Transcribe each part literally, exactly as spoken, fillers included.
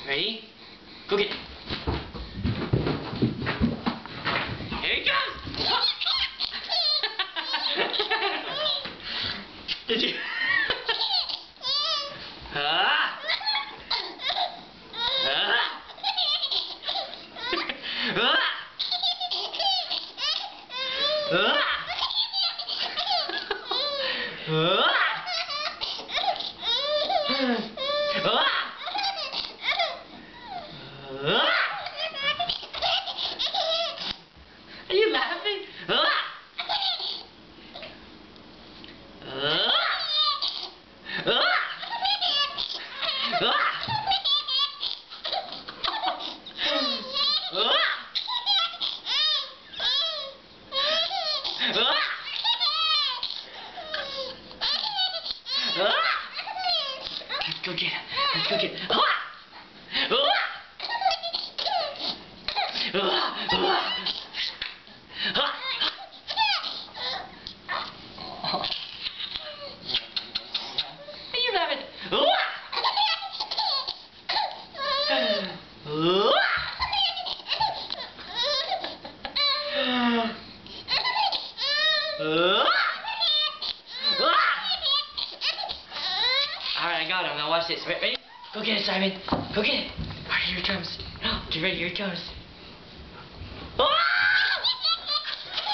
Ready? Go get it. Here it goes! Did you? Ah! Ah! Ah! Ah! Ah! Are you laughing? Ah! Ah! Ah! Ah! Let's go get him. Let's go get him. Are you laughing? Alright, I got him. Now watch this. Ready? Go get it, Simon. Go get it. Alright, here it comes. Get ready, here it comes.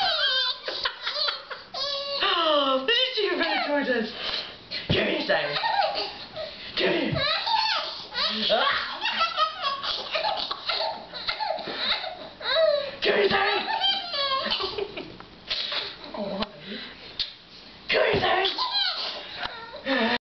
Oh! Did you see him running towards us? Give me, Simon.